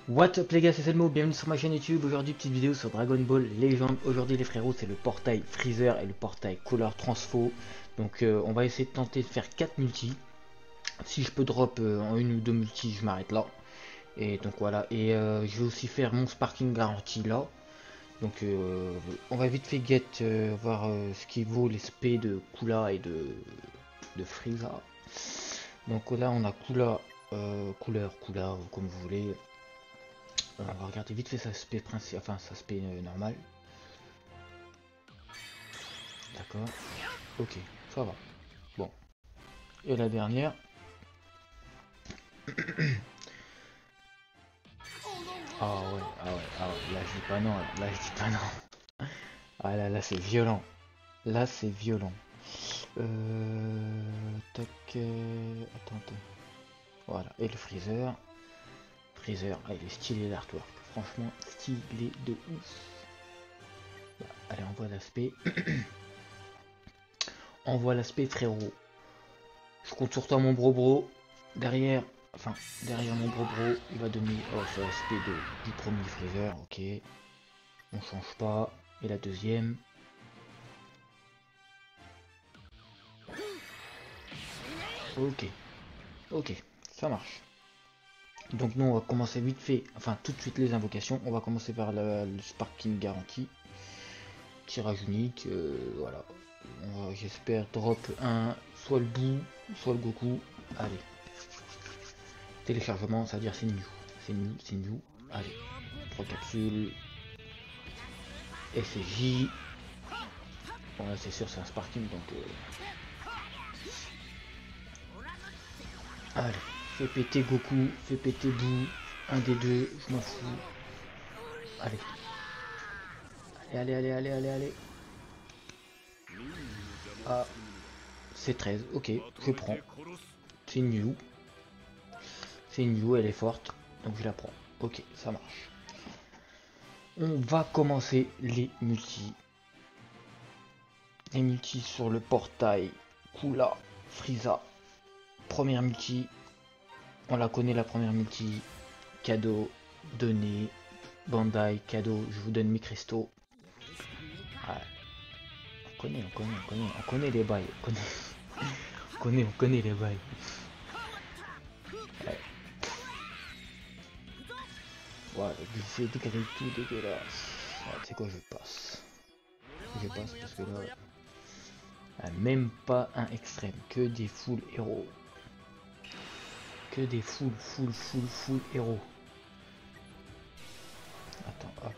What up les gars, c'est Selmo, bienvenue sur ma chaîne YouTube. Aujourd'hui petite vidéo sur Dragon Ball Legend. Aujourd'hui les frérots, c'est le portail Freezer et le portail Couleur Transfo. Donc on va essayer de tenter de faire 4 multis. Si je peux drop en une ou deux multis, je m'arrête là. Et donc voilà, et je vais aussi faire mon sparking garanti là. Donc on va vite fait get voir ce qui vaut les SP de Kula et de Frieza. Donc là on a Kula, Kula, comme vous voulez. On va regarder vite fait sa spé principal, enfin sa spé normal. D'accord. Ok, ça va. Bon. Et la dernière. Ah ouais, là je dis pas non, là je dis pas non. Ah là c'est violent. Là c'est violent. Tac. Attends. Voilà. Et le Freezer. Ah, il est stylé l'artwork. Franchement, stylé de ouf. Voilà. Allez, on voit l'aspect. On voit l'aspect frérot. Je compte sur toi mon bro. Derrière mon bro, il va donner c'est l'aspect du premier Freezer, ok. On change pas. Et la deuxième. Ok, ça marche. Donc nous on va commencer vite fait, enfin tout de suite les invocations. On va commencer par le sparking garanti. Tirage unique, voilà. J'espère drop un, soit le Boo, soit le Goku. Allez. Téléchargement, ça veut dire c'est new. Allez. 3 capsules. SJ. Bon là c'est sûr c'est un sparking donc allez, fais péter Goku, fais péter Boo, un des deux, je m'en fous. Allez. Allez. Ah, c'est 13, ok, je prends. C'est new, elle est forte, donc je la prends. Ok, ça marche. On va commencer les multis. Les multis sur le portail Kula, Frieza. Première multi, on la connaît la première multi. Cadeau, donné, Bandai, cadeau, je vous donne mes cristaux. Ouais. On connaît les bails. On connaît les bails. Ouais. Ouais, glisser des grilles tout dégueulasse. Ouais, tu sais quoi, je passe parce que là, même pas un extrême, que des full héros. Que des full héros. Attends, hop.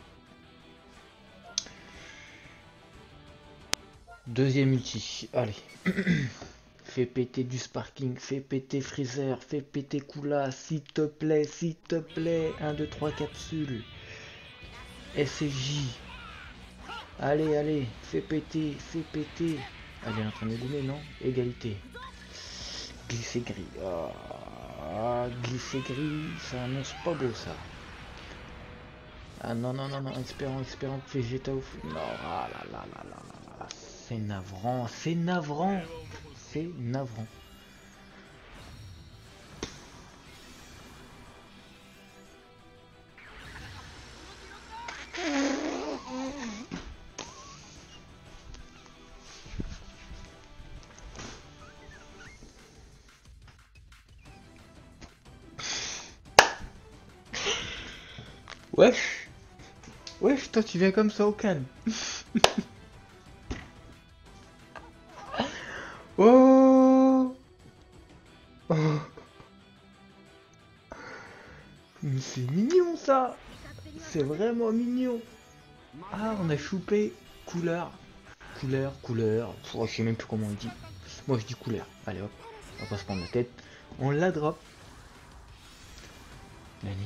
Deuxième ulti, allez. Fais péter du sparking, fais péter Freezer, fais péter Kula, s'il te plaît. 1, 2, 3 capsules. SJ. Allez, fais péter. Elle est en train de donner, non? Égalité. Glisser gris. Glisser gris, ça annonce pas beau ça. Ah non, espérant que Vegeta au fou. Non, ah là. C'est navrant. Wesh, toi tu viens comme ça au calme. Oh, mais c'est mignon ça. C'est vraiment mignon. Ah, on a choupé couleur. Oh, je sais même plus comment on dit. Moi je dis couleur. Allez hop, on va pas se prendre la tête. On la drop. Nani.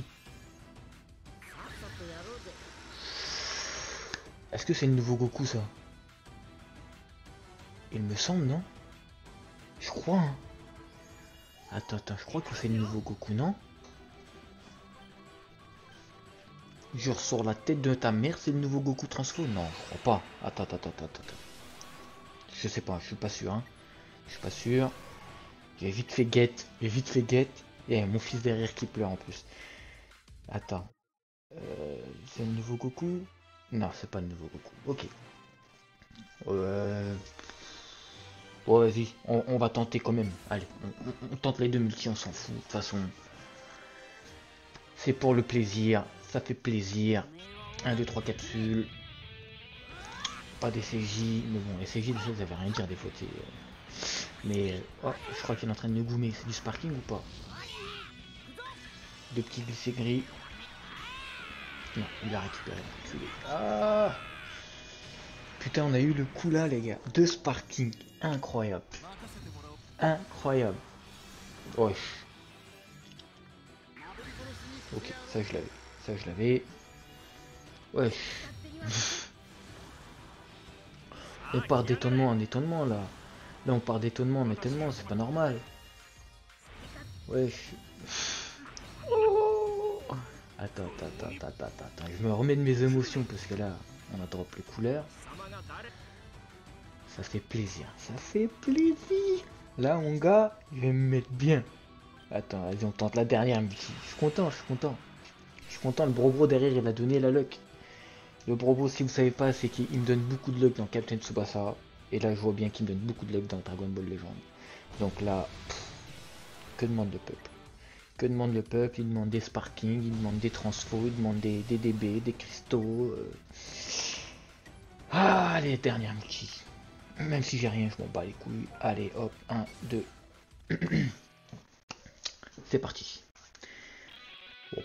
Est-ce que c'est le nouveau Goku ça? Il me semble, non? Je crois, hein. Attends, je crois que c'est le nouveau Goku, non? Je ressors la tête de ta mère, c'est le nouveau Goku Transfo? Non, je crois pas. Attends. Je sais pas, je suis pas sûr, hein. J'ai vite fait get. Et mon fils derrière qui pleure en plus. Attends. C'est le nouveau Goku? Non, c'est pas le nouveau Goku. Ok. Bon, vas-y, on va tenter quand même. Allez, on tente les deux multi, on s'en fout. De toute façon, c'est pour le plaisir. Ça fait plaisir. 1, 2, 3 capsules. Pas des CJ. Mais bon, les CJ, ça veut rien dire des fois. Mais, oh, je crois qu'il est en train de nous goumer. C'est du sparking ou pas? Deux petits glissés gris. Non, il a récupéré. Ah! Putain, on a eu le coup là, les gars. Deux sparking. Incroyable. Incroyable. Wesh. Ok, ça je l'avais. Ça je l'avais. Wesh. On part d'étonnement en étonnement là. Là on part d'étonnement en étonnement, c'est pas normal. Wesh. Oh. Attends. Je me remets de mes émotions parce que là, on a drop les couleurs. Ça fait plaisir. Ça fait plaisir. Là mon gars, je vais me mettre bien. Attends, vas-y, on tente la dernière multi. Je suis content. Je suis content, le Bro derrière, il a donné la luck. Le Bro, si vous savez pas, c'est qu'il me donne beaucoup de luck dans Captain Tsubasa. Et là, je vois bien qu'il me donne beaucoup de luck dans Dragon Ball Legend. Donc là, que demande le peuple? Que demande le peuple? Il demande des sparking, il demande des transfos, il demande des DB, des cristaux. Ah, les dernières multi. Même si j'ai rien, je m'en bats les couilles. Allez, hop, 1, 2. C'est parti. Bon.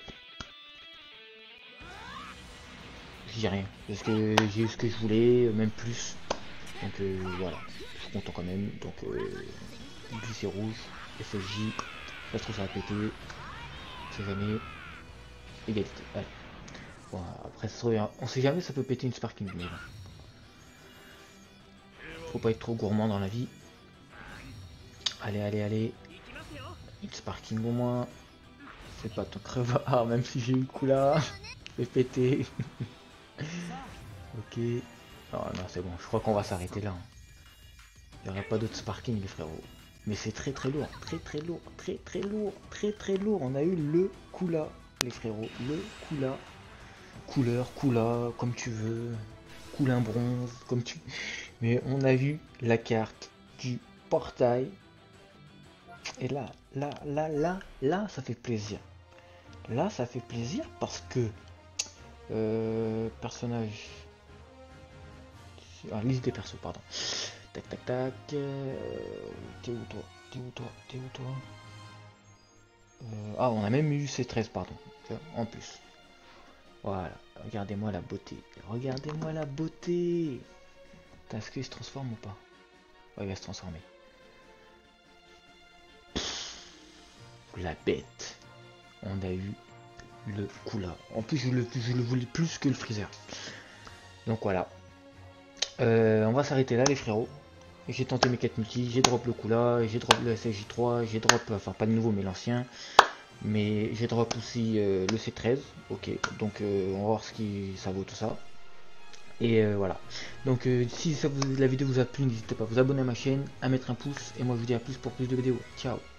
J'ai rien, parce que j'ai eu ce que je voulais, même plus. Donc voilà, je suis content quand même. Donc glissé rouge, SSJ, ça se trouve ça va péter. C'est jamais. Égalité. Allez. Bon, après ça se trouve, on sait jamais, ça peut péter une sparking, mais bon. Faut pas être trop gourmand dans la vie. Allez. Une sparking au moins. C'est pas ton crevard, même si j'ai eu le coup là. Je vais péter. Ok. Oh non, c'est bon, je crois qu'on va s'arrêter là. Il n'y aura pas d'autres sparking, les frérots. Mais c'est très lourd, très lourd. On a eu le coup là, les frérots. Le coup là. Couleur, Kula, comme tu veux. Coulin bronze, comme tu. Mais on a vu la carte du portail. Et là, ça fait plaisir. Là, ça fait plaisir parce que personnage. Ah, liste des persos, pardon. Tac. T'es où toi? Ah, on a même eu C13, pardon. En plus. Voilà. Regardez-moi la beauté. Est-ce qu'il se transforme ou pas? Ouais, il va se transformer. La bête. On a eu le coup là. En plus, je le voulais plus que le freezer. Donc voilà. On va s'arrêter là, les frérots. J'ai tenté mes 4 multi, j'ai drop le coup là, j'ai drop le SSJ3, j'ai drop, enfin pas de nouveau mais l'ancien. Mais j'ai drop aussi le C13. Ok, donc on va voir ce qui ça vaut tout ça. Et voilà. Donc si la vidéo vous a plu, n'hésitez pas à vous abonner à ma chaîne, à mettre un pouce. Et moi je vous dis à plus pour plus de vidéos. Ciao.